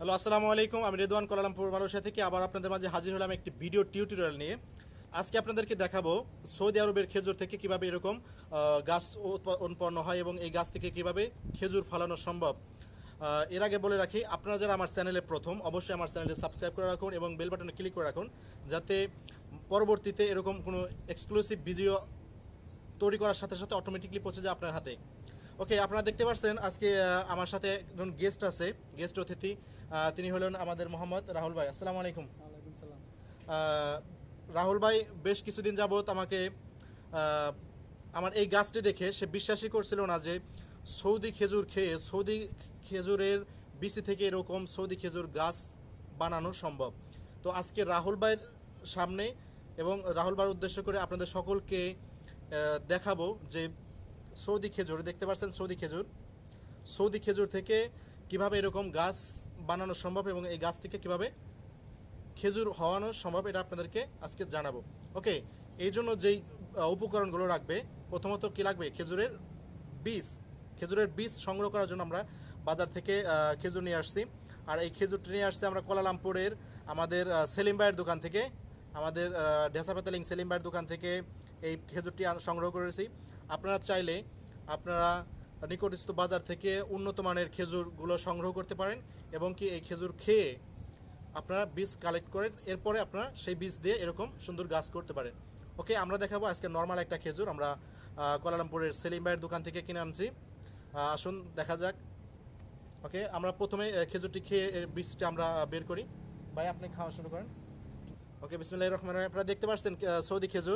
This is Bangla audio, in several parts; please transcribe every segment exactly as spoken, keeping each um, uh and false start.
হ্যালো, আসসালামু আলাইকুম। আমি রেদওয়ান কোলালামপুর মালয়েশিয়া থেকে আবার আপনাদের মাঝে হাজির হলাম একটি ভিডিও টিউটোরিয়াল নিয়ে। আজকে আপনাদেরকে দেখাবো সৌদি আরবের খেজুর থেকে কিভাবে এরকম গাছ উৎপন্ন হয় এবং এই গাছ থেকে কিভাবে খেজুর ফলানো সম্ভব। এর আগে বলে রাখি, আপনারা যারা আমার চ্যানেলে প্রথম, অবশ্যই আমার চ্যানেলে সাবস্ক্রাইব করে রাখুন এবং বেল বাটনে ক্লিক করে রাখুন, যাতে পরবর্তীতে এরকম কোনো এক্সক্লুসিভ ভিডিও তৈরি করার সাথে সাথে অটোমেটিকলি পৌঁছে যায় আপনার হাতে। ওকে, আপনারা দেখতে পাচ্ছেন আজকে আমার সাথে একজন গেস্ট আছে, গেস্ট অতিথি। তিনি হলেন আমাদের মোহাম্মদ রাহুল ভাই। আসসালামু আলাইকুম। ওয়ালাইকুম সালাম। রাহুল ভাই বেশ কিছুদিন যাবত আমাকে আমার এই গাছটি দেখে সে বিশ্বাসই করছিল না যে সৌদি খেজুর খেয়ে সৌদি খেজুরের বিচি থেকে এরকম সৌদি খেজুর গাছ বানানো সম্ভব। তো আজকে রাহুল ভাইয়ের সামনে এবং রাহুল ভাইয়ের উদ্দেশ্য করে আপনাদের সকলকে দেখাবো যে সৌদি খেজুর, দেখতে পাচ্ছেন সৌদি খেজুর, সৌদি খেজুর থেকে কিভাবে এরকম গাছ বানানো সম্ভব এবং এই গাছ থেকে কিভাবে খেজুর হওয়ানো সম্ভব, এটা আপনাদেরকে আজকে জানাবো। ওকে, এই জন্য যেই উপকরণগুলো লাগবে, প্রথমত কি লাগবে, খেজুরের বীজ। খেজুরের বীজ সংগ্রহ করার জন্য আমরা বাজার থেকে খেজুর নিয়ে আসছি। আর এই খেজুরটি নিয়ে আসছি আমরা কোলালামপুরের আমাদের সেলিম ভাইয়ের দোকান থেকে, আমাদের ঢেসাপাতালিং সেলিম ভাইয়ের দোকান থেকে এই খেজুরটি সংগ্রহ করেছি। আপনারা চাইলে আপনারা নিকটস্থ বাজার থেকে উন্নত মানের খেজুরগুলো সংগ্রহ করতে পারেন এবং কি এই খেজুর খেয়ে আপনারা বীজ কালেক্ট করেন, এরপরে আপনারা সেই বীজ দিয়ে এরকম সুন্দর গাছ করতে পারেন। ওকে, আমরা দেখাবো আজকে নর্মাল একটা খেজুর আমরা কোলালামপুরের সেলিম ভাইয়ের দোকান থেকে কিনে আনছি। আসুন দেখা যাক। ওকে, আমরা প্রথমে খেজুরটি খেয়ে এর বীজটা আমরা বের করি। ভাই আপনি খাওয়া শুরু করেন। ওকে, বিসমিল্লাহির রহমানির রহিম। আপনারা দেখতে পাচ্ছেন সৌদি খেজুর,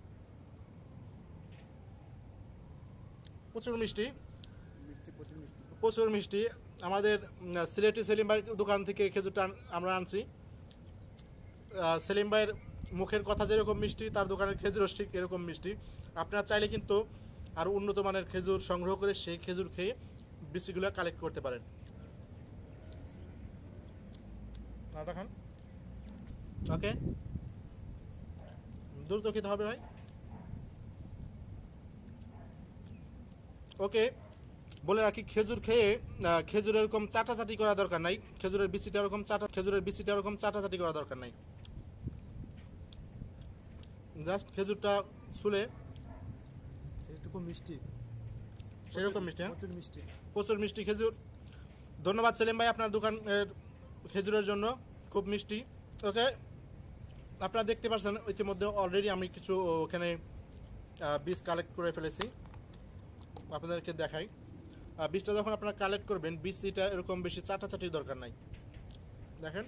প্রচুর মিষ্টি, প্রচুর মিষ্টি। আমাদের সিলেটি সেলিম ভাইয়ের দোকান থেকে খেজুরটা আমরা আনছি। সেলিম ভাইয়ের মুখের কথা যেরকম মিষ্টি, তার দোকানের খেজুরও ঠিক এরকম মিষ্টি। আপনারা চাইলে কিন্তু আরও উন্নত মানের খেজুর সংগ্রহ করে সেই খেজুর খেয়ে বিচিগুলো কালেক্ট করতে পারেন। খান। ওকে, দ্রুত খেতে হবে ভাই। ওকে, বলে রাখি, খেজুর খেয়ে খেজুর এরকম চাটাচাটি করা দরকার নাই, খেজুরের বিচিটা এরকম চাটা খেজুরের বিচিটা এরকম চাটাচাটি করা দরকার নাই। জাস্ট খেজুরটা শুলে এইটুকু মিষ্টি, সেরকম মিষ্টি, হ্যাঁ প্রচুর মিষ্টি, প্রচুর মিষ্টি খেজুর। ধন্যবাদ সেলিম ভাই আপনার দোকানের খেজুরের জন্য, খুব মিষ্টি। ওকে, আপনারা দেখতে পাচ্ছেন ইতিমধ্যে অলরেডি আমি কিছু ওখানে বীজ কালেক্ট করে ফেলেছি, আপনাদেরকে দেখাই। বীজটা যখন আপনারা কালেক্ট করবেন, বীজটা এরকম বেশি চাটাচাটির দরকার নাই। দেখেন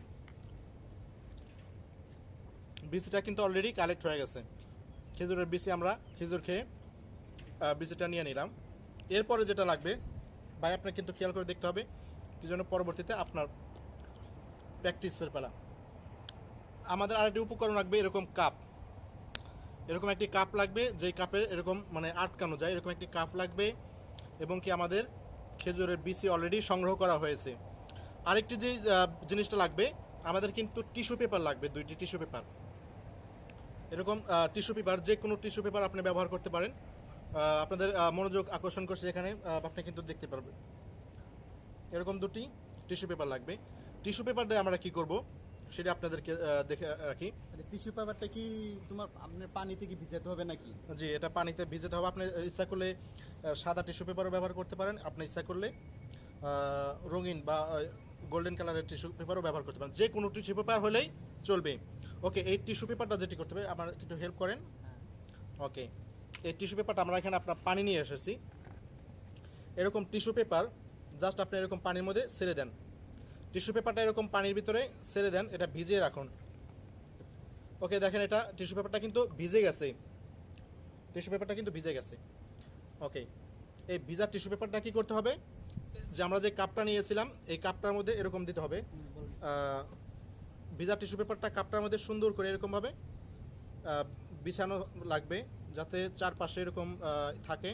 বীজটা কিন্তু অলরেডি কালেক্ট হয়ে গেছে। খেজুরের বীজে আমরা খেজুর খেয়ে বীজটা নিয়ে নিলাম। এরপরে যেটা লাগবে ভাই আপনার কিন্তু খেয়াল করে দেখতে হবে, কি জন্য পরবর্তীতে আপনার প্র্যাকটিসের পেলা। আমাদের আরেকটি উপকরণ লাগবে, এরকম কাপ, এরকম একটি কাপ লাগবে, যেই কাপের এরকম মানে আটকানো যায়, এরকম একটি কাপ লাগবে। এবং কি আমাদের খেজুরের বিচি অলরেডি সংগ্রহ করা হয়েছে। আরেকটি যে জিনিসটা লাগবে, আমাদের কিন্তু টিস্যু পেপার লাগবে, দুইটি টিস্যু পেপার। এরকম টিস্যু পেপার, যে কোনো টিস্যু পেপার আপনি ব্যবহার করতে পারেন। আপনাদের মনোযোগ আকর্ষণ করছে এখানে, আপনি কিন্তু দেখতে পারবেন এরকম দুটি টিস্যু পেপার লাগবে। টিস্যু পেপার দিয়ে আমরা কি করব সেটা আপনাদেরকে দেখে রাখি। টিস্যু পেপারটা কি তোমার আপনার পানিতে কি ভিজাতে হবে নাকি? জি, এটা পানিতে ভিজাতে হবে। আপনি ইচ্ছা করলে সাদা টিস্যু পেপারও ব্যবহার করতে পারেন, আপনি ইচ্ছা করলে রঙিন বা গোল্ডেন কালারের টিস্যু পেপারও ব্যবহার করতে পারেন, যে কোনো টিস্যু পেপার হলেই চলবে। ওকে, এই টিস্যু পেপারটা যেটি করতে হবে, আমার একটু হেল্প করেন। ওকে, এই টিস্যু পেপারটা আমরা এখানে আপনার পানি নিয়ে এসেছি। এরকম টিস্যু পেপার জাস্ট আপনি এরকম পানির মধ্যে ছেড়ে দেন। টিস্যু পেপারটা এরকম পানির ভিতরে ছেড়ে দেন, এটা ভিজিয়ে রাখুন। ওকে, দেখেন এটা টিস্যু পেপারটা কিন্তু ভিজে গেছে, টিস্যু পেপারটা কিন্তু ভিজে গেছে। ওকে, এই ভিজা টিস্যু পেপারটা কী করতে হবে, যে আমরা যে কাপটা নিয়েছিলাম এই কাপটার মধ্যে এরকম দিতে হবে। ভিজা টিস্যু পেপারটা কাপটার মধ্যে সুন্দর করে এরকমভাবে বিছানো লাগবে, যাতে চারপাশে এরকম থাকে।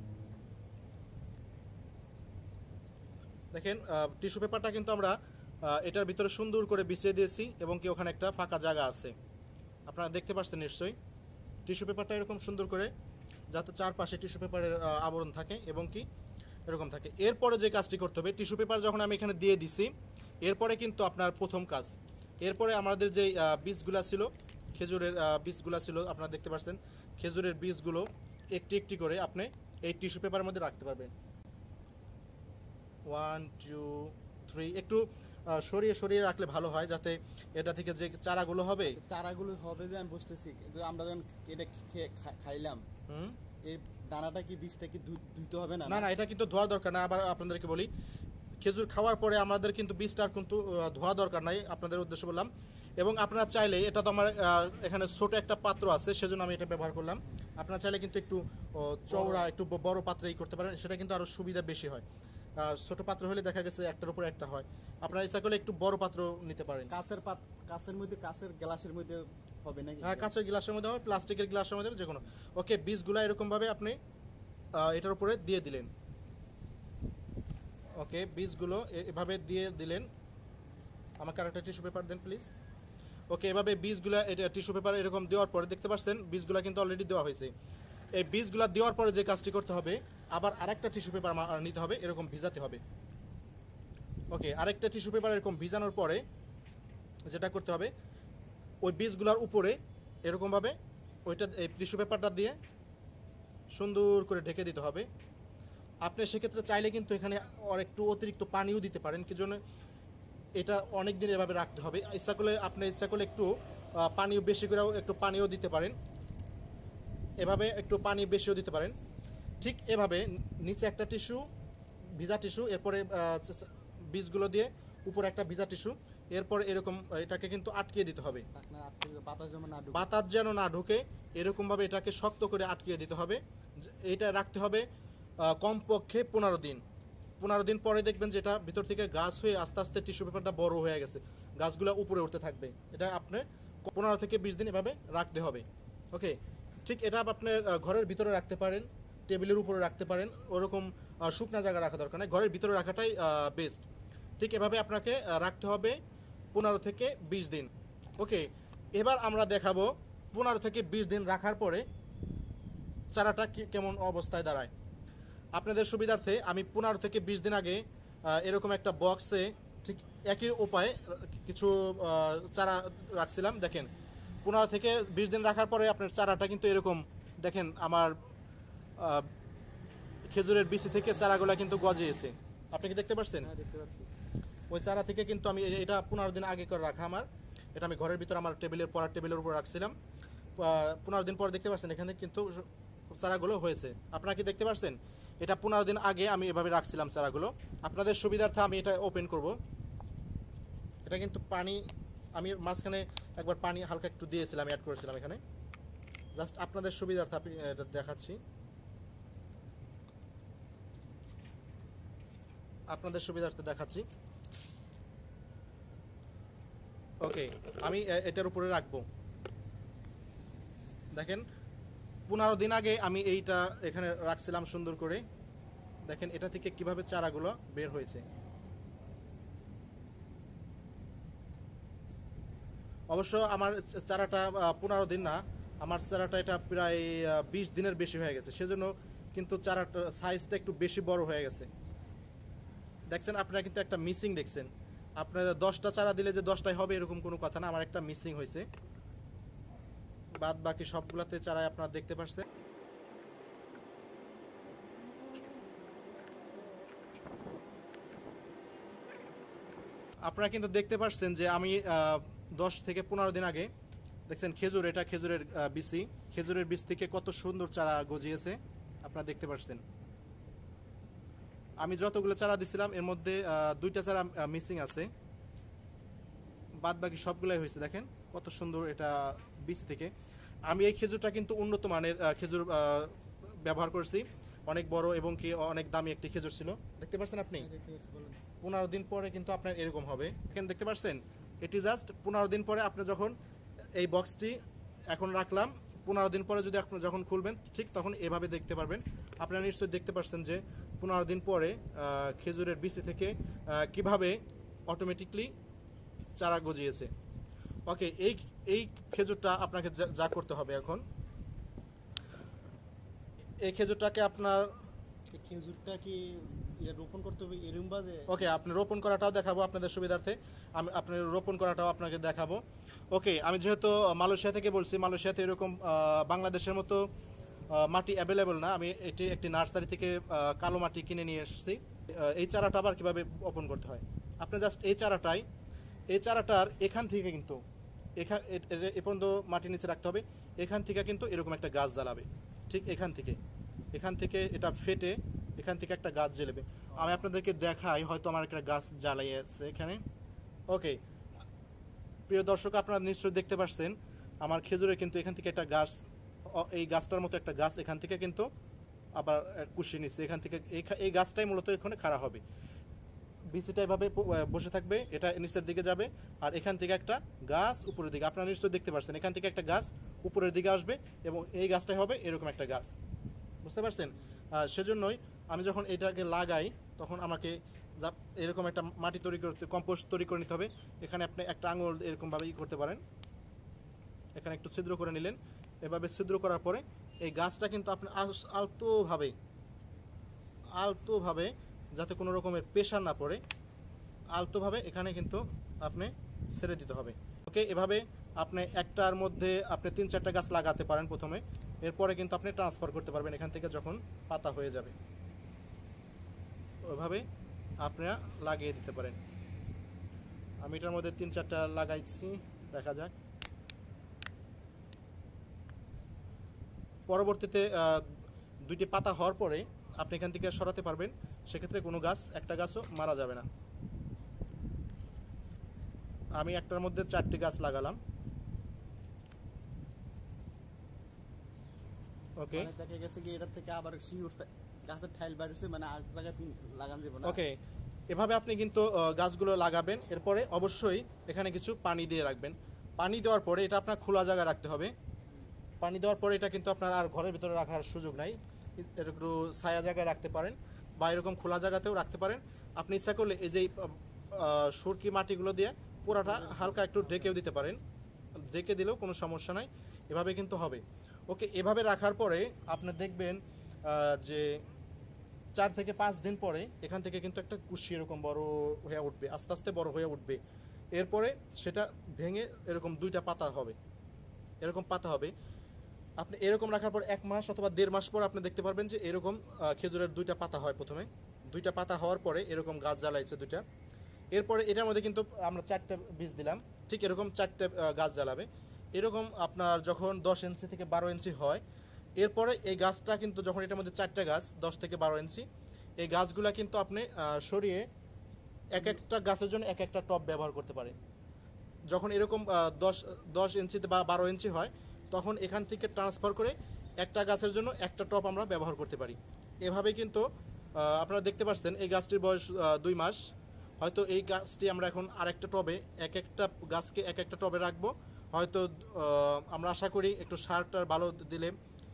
দেখেন টিস্যু পেপারটা কিন্তু আমরা এটার ভিতরে সুন্দর করে বিছিয়ে দিয়েছি এবং কি ওখানে একটা ফাঁকা জায়গা আছে, আপনারা দেখতে পাচ্ছেন নিশ্চয়ই। টিস্যু পেপারটা এরকম সুন্দর করে যাতে চারপাশে টিস্যু পেপারের আবরণ থাকে এবং কি এরকম থাকে। এরপরে যে কাজটি করতে হবে, টিস্যু পেপার যখন আমি এখানে দিয়ে দিছি, এরপরে কিন্তু আপনার প্রথম কাজ, এরপরে আমাদের যে আহ, বীজগুলা ছিল, খেজুরের আহ, বীজগুলা ছিল আপনারা দেখতে পাচ্ছেন, খেজুরের বীজগুলো একটি একটি করে আপনি এই টিস্যু পেপারের মধ্যে রাখতে পারবেন। ওয়ান টু থ্রি, একটু আহ, সরিয়ে সরিয়ে রাখলে ভালো হয়, যাতে এটা থেকে যে চারাগুলো হবে। চারাগুলো হবে যে আমি বুঝতেছি, কিন্তু আমরা যখন এটা খেয়ে খা- খাইলাম, হুম এই দানাটা কি বীজটা কি ধু- ধুইতে হবে না? না না, এটা কিন্তু ধোয়া দরকার না। আবার আপনাদেরকে বলি, খেজুর খাওয়ার পরে আমাদের কিন্তু বীজটার কিন্তু আহ, ধোয়া দরকার নাই, আপনাদের উদ্দেশ্য বললাম। এবং আপনারা চাইলে, এটা তো আমার আহ, এখানে ছোট একটা পাত্র আছে, সেজন্য আমি এটা ব্যবহার করলাম। আপনারা চাইলে কিন্তু একটু ও, চওড়া একটু ব- বড় পাত্রেই করতে পারেন, সেটা কিন্তু আরও সুবিধা বেশি হয়। আর ছোট পাত্র হলে দেখা গেছে একটার উপর একটা হয়, আপনারা ইচ্ছা করলে একটু বড় পাত্র নিতে পারেন। কাঁচের পাত কাঁচের মধ্যে, কাঁচের গ্লাসের মধ্যে হবে নাকি? হ্যাঁ, কাঁচের গ্লাসের মধ্যে হবে, প্লাস্টিকের গ্লাসের মধ্যে হবে, যে কোনো। ওকে, বীজগুলো এরকমভাবে আপনি আহ, এটার উপরে দিয়ে দিলেন। ওকে, বীজগুলো এ- এভাবে দিয়ে দিলেন। আমাকে আরেকটা টিস্যু পেপার দেন প্লিজ। ওকে, এভাবে বীজগুলো এটা টিস্যু পেপার এরকম দেওয়ার পরে দেখতে পাচ্ছেন বীজগুলো কিন্তু অলরেডি দেওয়া হয়েছে। এই বীজগুলো দেওয়ার পরে যে কাজটি করতে হবে, আবার আরেকটা টিস্যু পেপার নিতে হবে, এরকম ভিজাতে হবে। ওকে, আরেকটা টিস্যু পেপার এরকম ভিজানোর পরে যেটা করতে হবে, ওই বীজগুলোর উপরে এরকমভাবে ওইটা এই টিস্যু পেপারটা দিয়ে সুন্দর করে ঢেকে দিতে হবে। আপনি সেক্ষেত্রে চাইলে কিন্তু এখানে আর একটু অতিরিক্ত পানিও দিতে পারেন, কি জন্য এটা অনেক দিন এভাবে রাখতে হবে। ইচ্ছা করলে আপনি ইচ্ছা করলে একটু আহ, পানিও বেশি করেও একটু পানিও দিতে পারেন, এভাবে একটু পানি বেশিও দিতে পারেন। ঠিক এভাবে নিচে একটা টিস্যু, ভিজা টিস্যু, এরপরে আহ, বীজগুলো দিয়ে উপরে একটা ভিজা টিস্যু, এরপরে এরকম এটাকে কিন্তু আটকিয়ে দিতে হবে। ঢাকনা আটকে দিলে বাতাস যেন না ঢুকে। বাতাস যেন না ঢুকে, এরকমভাবে এটাকে শক্ত করে আটকিয়ে দিতে হবে। এটা রাখতে হবে আহ, কমপক্ষে পনেরো দিন। পনেরো দিন পরে দেখবেন যে এটা ভিতর থেকে গাছ হয়ে আস্তে আস্তে টিস্যু পেপারটা বড় হয়ে গেছে, গাছগুলো উপরে উঠতে থাকবে। এটা আপনি পনেরো থেকে বিশ দিন এভাবে রাখতে হবে। ওকে, ঠিক এটা আপনার আহ, ঘরের ভিতরে রাখতে পারেন, টেবিলের উপরে রাখতে পারেন, ওরকম আহ, শুকনা জায়গা রাখা দরকার নেই, ঘরের ভিতরে রাখাটাই বেস্ট। ঠিক এভাবে আপনাকে আহ, রাখতে হবে পনেরো থেকে বিশ দিন। ওকে, এবার আমরা দেখাবো পনেরো থেকে বিশ দিন রাখার পরে চারাটা কি কেমন অবস্থায় দাঁড়ায়। আপনাদের সুবিধার্থে আমি পনেরো থেকে বিশ দিন আগে আহ, এরকম একটা বক্সে ঠিক একই উপায়ে কিছু আহ, চারা রাখছিলাম। দেখেন, পনেরো থেকে বিশ দিন রাখার পরে আপনার চারাটা কিন্তু এরকম, দেখেন আমার আহ, খেজুরের বিচি থেকে চারাগুলো কিন্তু গজিয়েছে। আপনি কি দেখতে পাচ্ছেন? হ্যাঁ, দেখতে পাচ্ছি। ওই চারা থেকে কিন্তু আমি এ- এটা পনেরো দিন আগে করে রাখা আমার, এটা আমি ঘরের ভিতর আমার টেবিলের পড়ার টেবিলের উপর রাখছিলাম। পা- পনেরো দিন পর দেখতে পাচ্ছেন এখানে কিন্তু চারাগুলো হয়েছে। আপনারা কি দেখতে পাচ্ছেন? এটা পনেরো দিন আগে আমি এভাবে রাখছিলাম চারাগুলো। আপনাদের সুবিধার্থে আমি এটা ওপেন করব। এটা কিন্তু পানি, আমি মাঝখানে একবার পানি হালকা একটু দিয়েছিলাম, অ্যাড করেছিলাম এখানে, জাস্ট আপনাদের সুবিধার্থে আমি এটা দেখাচ্ছি। আপনাদের সুবিধার্থে দেখাচ্ছি। ওকে, আমি এ- এটার উপরে রাখবো। দেখেন, পনেরো দিন আগে আমি এইটা এখানে রাখছিলাম সুন্দর করে। দেখেন এটা থেকে কিভাবে চারাগুলো বের হয়েছে। অবশ্য আমার চ- চারাটা পনেরো দিন না, আমার চারাটা এটা প্রায় বিশ দিনের বেশি হয়ে গেছে, সেজন্য কিন্তু চারাটা সাইজটা একটু বেশি বড় হয়ে গেছে। দেখছেন আপনারা কিন্তু একটা মিসিং দেখছেন। আপনারা দশটা চারা দিলে যে দশটাই হবে এরকম কোনো কথা না, আমার একটা মিসিং হয়েছে, বাদ বাকি সবগুলাতে চারাই আপনারা দেখতে পাচ্ছেন। আপনারা কিন্তু দেখতে পাচ্ছেন যে আমি আহ, দশ থেকে পনেরো দিন আগে দেখছেন খেজুর, এটা খেজুরের আহ, বিচি, খেজুরের বীজ থেকে কত সুন্দর চারা গজিয়েছে আপনারা দেখতে পাচ্ছেন। আমি যতগুলো চারা দিছিলাম এর মধ্যে আহ, দুইটা চারা মিসিং আছে, বাদ বাকি সবগুলাই হয়েছে। দেখেন কত সুন্দর এটা বীজ থেকে। আমি এই খেজুরটা কিন্তু উন্নত মানের আহ, খেজুর আহ, ব্যবহার করছি, অনেক বড় এবং কি অনেক দামি একটি খেজুর ছিল। দেখতে পাচ্ছেন আপনি? হ্যাঁ, দেখতে পাচ্ছি, বলেন। পনেরো দিন পরে কিন্তু আপনার এরকম হবে। এখানে দেখতে পাচ্ছেন, এটি জাস্ট পনেরো দিন পরে আপনি যখন এই বক্সটি এখন রাখলাম, পনেরো দিন পরে যদি আপনি যখন খুলবেন ঠিক তখন এভাবে দেখতে পারবেন। আপনারা নিশ্চয়ই দেখতে পাচ্ছেন যে পনেরো দিন পরে আহ, খেজুরের বিচি থেকে আহ, কিভাবে অটোমেটিকলি চারা গজিয়েছে। ওকে, এই এই খেজুরটা আপনাকে যা- যা করতে হবে এখন, এই খেজুরটাকে আপনার এই খেজুরটা কি ইয়ে রোপণ করতে হবে এরকম বাজে? ওকে, আপনি রোপণ করাটাও দেখাবো আপনাদের সুবিধার্থে। আমি আপনি রোপণ করাটাও আপনাকে দেখাবো। ওকে, আমি যেহেতু মালয়েশিয়া থেকে বলছি, মালয়েশিয়াতে এরকম আহ, বাংলাদেশের মতো আহ, মাটি অ্যাভেলেবল না। আমি এটি একটি নার্সারি থেকে আহ, কালো মাটি কিনে নিয়ে এসেছি। আহ, এই চারাটা আবার কীভাবে বপন করতে হয়, আপনি জাস্ট এই চারাটাই এই চারাটার এখান থেকে কিন্তু এখান এ- এ- এ পর্যন্ত মাটির নিচে রাখতে হবে। এখান থেকে কিন্তু এরকম একটা গাছ জ্বালাবে, ঠিক এখান থেকে এখান থেকে এটা ফেটে এখান থেকে একটা গাছ জ্বেলেবে। আমি আপনাদেরকে দেখাই, হয়তো আমার একটা গাছ জ্বালিয়ে আছে এখানে। ওকে, প্রিয় দর্শক, আপনারা নিশ্চয়ই দেখতে পাচ্ছেন আমার খেজুরের কিন্তু এখান থেকে একটা গাছ, অ- এই গাছটার মতো একটা গাছ এখান থেকে কিন্তু আবার কুশি নিচ্ছে এখান থেকে। এই খা- এই গাছটাই মূলত এখানে খাড়া হবে, বিচিটা এভাবে প- আহ, বসে থাকবে, এটা নিচের দিকে যাবে, আর এখান থেকে একটা গাছ উপরের দিকে, আপনারা নিশ্চয়ই দেখতে পাচ্ছেন এখান থেকে একটা গাছ উপরের দিকে আসবে এবং এই গাছটাই হবে এরকম একটা গাছ। বুঝতে পারছেন? আহ, সেজন্যই আমি যখন এটাকে লাগাই তখন আমাকে যা এরকম একটা মাটি তৈরি করতে, কম্পোস্ট তৈরি করে নিতে হবে। এখানে আপনি একটা আঙুল এরকমভাবে ই করতে পারেন, এখানে একটু ছিদ্র করে নিলেন। এভাবে ছিদ্র করার পরে এই গাছটা কিন্তু আপনি আস- আলতোভাবে আলতোভাবে যাতে কোনো রকমের প্রেশার না পড়ে, আলতোভাবে এখানে কিন্তু আপনি ছেড়ে দিতে হবে। ওকে, এভাবে আপনি একটার মধ্যে আপনি তিন চারটা গাছ লাগাতে পারেন প্রথমে, এরপরে কিন্তু আপনি ট্রান্সফার করতে পারবেন এখান থেকে যখন পাতা হয়ে যাবে। ওইভাবে আপনারা লাগিয়ে দিতে পারেন। আমি এটার মধ্যে তিন চারটা লাগাইছি, দেখা যাক। পরবর্তীতে আহ, দুইটি পাতা হওয়ার পরে আপনি এখান থেকে সরাতে পারবেন, সেক্ষেত্রে কোনো গাছ, একটা গাছও মারা যাবে না। আমি একটার মধ্যে চারটি গাছ লাগালাম। ওকে মানে দেখা গেছে কি এটার থেকে আবার শিউর গাছের ঠাইল বাড়িছে, মানে আর জায়গায় লাগান যাবে না। ওকে, এভাবে আপনি কিন্তু আহ, গাছগুলো লাগাবেন। এরপরে অবশ্যই এখানে কিছু পানি দিয়ে রাখবেন। পানি দেওয়ার পরে এটা আপনার খোলা জায়গায় রাখতে হবে। পানি দেওয়ার পরে এটা কিন্তু আপনার আর ঘরের ভিতরে রাখার সুযোগ নাই, এটা একটু ছায়া জায়গায় রাখতে পারেন বা এরকম খোলা জায়গাতেও রাখতে পারেন। আপনি ইচ্ছা করলে এই যে আহ, সুরকি মাটিগুলো দিয়ে পুরাটা হালকা একটু ঢেকেও দিতে পারেন, ঢেকে দিলেও কোনো সমস্যা নাই। এভাবে কিন্তু হবে। ওকে, এভাবে রাখার পরে আপনি দেখবেন আহ, যে চার থেকে পাঁচ দিন পরে এখান থেকে কিন্তু একটা কুশি এরকম বড় হয়ে উঠবে, আস্তে আস্তে বড় হয়ে উঠবে। এরপরে সেটা ভেঙে এরকম দুইটা পাতা হবে, এরকম পাতা হবে। আপনি এরকম রাখার পর এক মাস অথবা দেড় মাস পর আপনি দেখতে পারবেন যে এরকম আহ, খেজুরের দুইটা পাতা হয়। প্রথমে দুইটা পাতা হওয়ার পরে এরকম গাছ জ্বালাইছে দুইটা। এরপরে এটার মধ্যে কিন্তু আমরা চারটে বীজ দিলাম, ঠিক এরকম চারটে আহ, গাছ জ্বালাবে। এরকম আপনার যখন দশ ইঞ্চি থেকে বারো ইঞ্চি হয়, এরপরে এই গাছটা কিন্তু যখন এটার মধ্যে চারটে গাছ দশ থেকে বারো ইঞ্চি, এই গাছগুলা কিন্তু আপনি আহ, সরিয়ে এক একটা গাছের জন্য এক একটা টব ব্যবহার করতে পারেন। যখন এরকম আহ, দশ দশ ইঞ্চিতে বা বারো ইঞ্চি হয়, তখন এখান থেকে ট্রান্সফার করে একটা গাছের জন্য একটা টব আমরা ব্যবহার করতে পারি। এভাবে কিন্তু আহ, আপনারা দেখতে পাচ্ছেন এই গাছটির বয়স আহ, দুই মাস। হয়তো এই গাছটি আমরা এখন আরেকটা টবে, এক একটা গাছকে এক একটা টবে রাখবো। হয়তো আহ, আমরা আশা করি একটু সারটার ভালো দিলে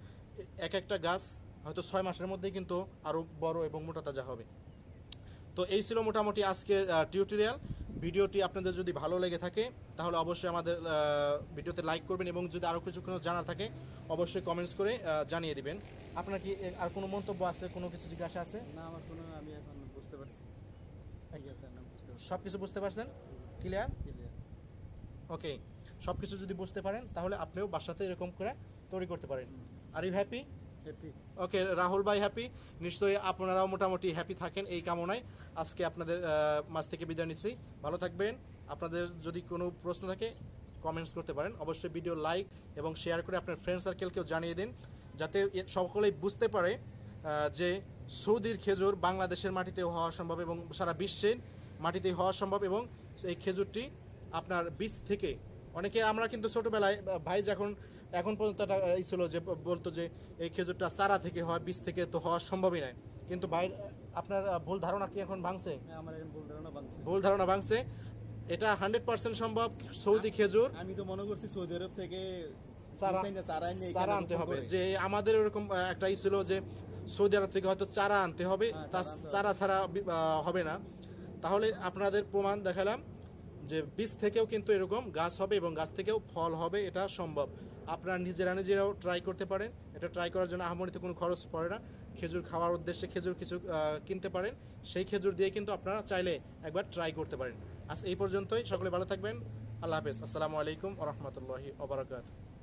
এক একটা গাছ হয়তো ছয় মাসের মধ্যেই কিন্তু আরও বড় এবং মোটা তাজা হবে। তো এই ছিল মোটামুটি আজকের টিউটোরিয়াল। ভিডিওটি আপনাদের যদি ভালো লেগে থাকে তাহলে অবশ্যই আমাদের আহ, ভিডিওতে লাইক করবেন এবং যদি আরও কিছু কোনো জানার থাকে অবশ্যই কমেন্টস করে আহ, জানিয়ে দিবেন। আপনার কি এ- আর কোনো মন্তব্য আছে, কোনো কিছু জিজ্ঞাসা আছে? না, আমার কোনো, আমি এখন বুঝতে পারছি। ঠিক আছে, আমি বুঝতে পারছি। সব কিছু বুঝতে পারছেন? ক্লিয়ার? Clear. ওকে, সব কিছু যদি বুঝতে পারেন তাহলে আপনিও বাসাতে এরকম করে তৈরি করতে পারেন। Are you happy? Happy? Okay, Rahul ভাই হ্যাপি, নিশ্চয়ই আপনারাও মোটামুটি হ্যাপি থাকেন এই কামনায় আজকে আপনাদের আহ, মাঝ থেকে বিদায় নিচ্ছি। ভালো থাকবেন। আপনাদের যদি কোনো প্রশ্ন থাকে কমেন্টস করতে পারেন। অবশ্যই ভিডিও লাইক এবং শেয়ার করে আপনার ফ্রেন্ড সার্কেলকেও জানিয়ে দিন, যাতে এ সকলেই বুঝতে পারে আহ, যে সৌদির খেজুর বাংলাদেশের মাটিতেও হওয়া সম্ভব এবং সারা বিশ্বের মাটিতেই হওয়া সম্ভব। এবং এই খেজুরটি আপনার বীজ থেকে, অনেকে আমরা কিন্তু ছোটোবেলায় আহ, ভাই যখন এখন পর্যন্ত একটা এই ছিল যে বলতো যে এই খেজুরটা চারা থেকে হয়, বীজ থেকে তো হওয়া সম্ভবই নয়। কিন্তু ভাই আপনার আহ, ভুল ধারণা কি এখন ভাঙছে? হ্যাঁ, আমার এখন ভুল ধারণা ভাঙছে। ভুল ধারণা ভাঙছে। এটা হান্ড্রেড পার্সেন্ট সম্ভব। সৌদি খেজুর আমি তো মনে করছি সৌদি আরব থেকে চারা ডিজাইনটা চারা এনে এখানে চারা আনতে রোপণ হবে, করে। যে আমাদের এরকম আহ, একটা ই ছিল যে সৌদি আরব থেকে হয়তো চারা আনতে হবে, হ্যাঁ, তা চারা আনতে হবে। চারা ছাড়া বি- আহ, হবে না। তাহলে আপনাদের প্রমাণ দেখালাম যে বীজ থেকেও কিন্তু এরকম গাছ হবে এবং গাছ থেকেও ফল হবে, এটা সম্ভব। আপনারা নিজেরা নিজেরাও ট্রাই করতে পারেন। এটা ট্রাই করার জন্য আহামরিতে কোনো খরচ পড়ে না। খেজুর খাওয়ার উদ্দেশ্যে খেজুর কিছু আহ, কিনতে পারেন, সেই খেজুর দিয়ে কিন্তু আপনারা চাইলে একবার ট্রাই করতে পারেন। আজ এই পর্যন্তই, সকলে ভালো থাকবেন, আল্লাহ হাফেজ, আসসালামু আলাইকুম ওয়া রাহমাতুল্লাহি ওয়া বারাকাতুহু।